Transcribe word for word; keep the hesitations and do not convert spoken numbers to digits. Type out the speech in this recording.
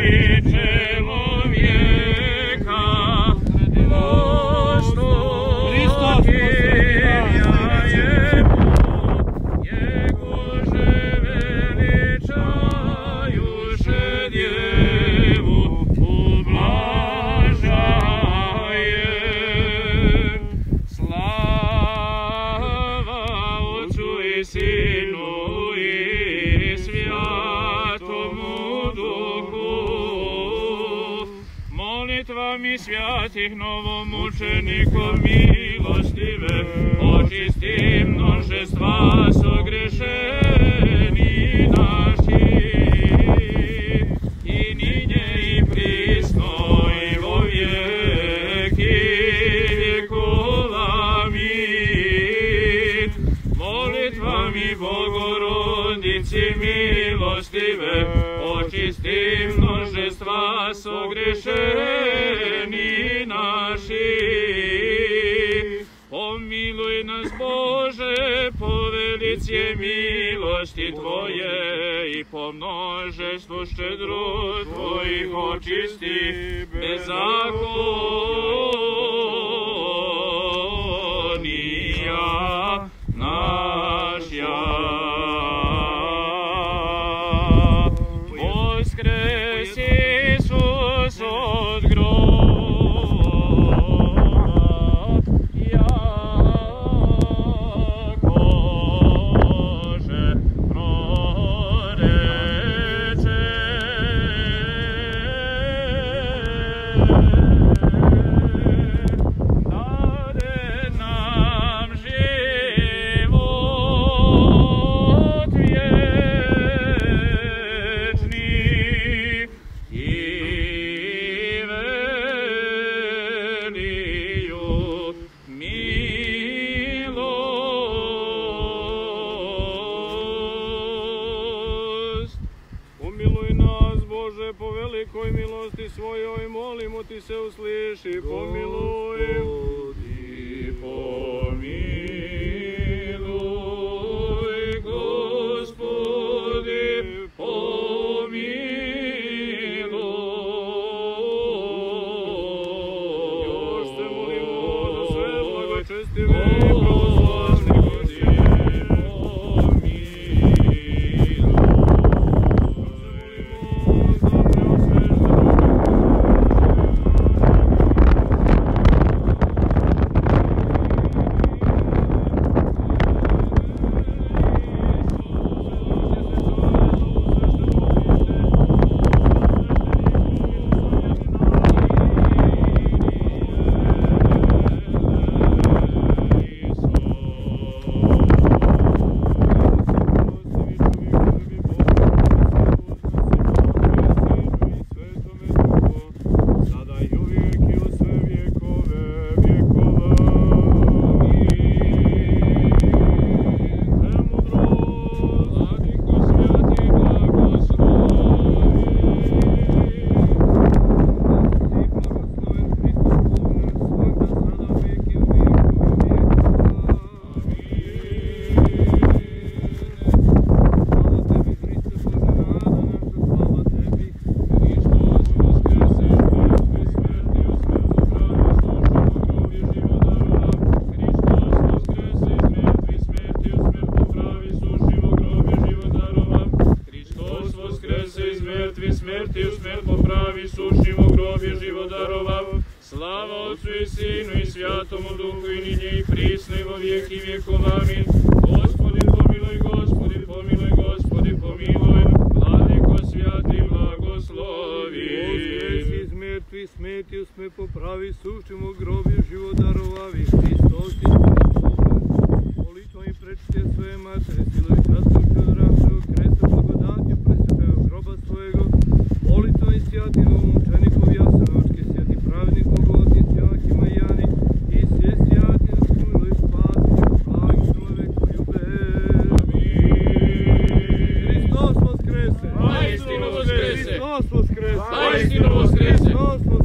Molitvami svятih novomučenikov milostive, očisti množestva sogrešeni naši, i ninje i prisno i vo vijeki vjekova. Amin. Molitvami Bogorodici milostive, očisti množestva sogrešeni naši. Pomiluj nas, Bože, po velicije milosti Tvoje i po množestvu ščedrot Tvojih očisti bezakonija naša. Воскрес Исус от гроба, яко же прорече. Даде нам живот вечный и велию милость. Помилуй нас, Боже, по великой милости Своей, молимо Ти се услыши, помилуй. Господи, помилуй, Господи, помилуй. Još se molimo za sve благочестиве и православne ljudi, смертью смерть поправи, сущим в гробе живот даровав. Слава Отцу и Сыну и Святому Духу, и ныне и присно и во веки веков. Аминь. Господи, помилуй, Господи, помилуй, Господи, помилуй. Владыко святый, благослови. Воскреси из мертвых, смертью сме поправи, сущим в гробе живот даровави. Христос и молитвами пречте своje Матери, силой частом чудравшего креста благодатью пресвятого гроба своего, молитвами святih новомучеников Jasenovačke, sveti pravednik Bogorodice Joakim Majani i sve svjati nas pomiloj spasi, blagi čovek ljube. Amin. Hristos voskrese! Vaistinu voskrese! Hristos voskrese! Vaistinu voskrese! Hristos voskrese!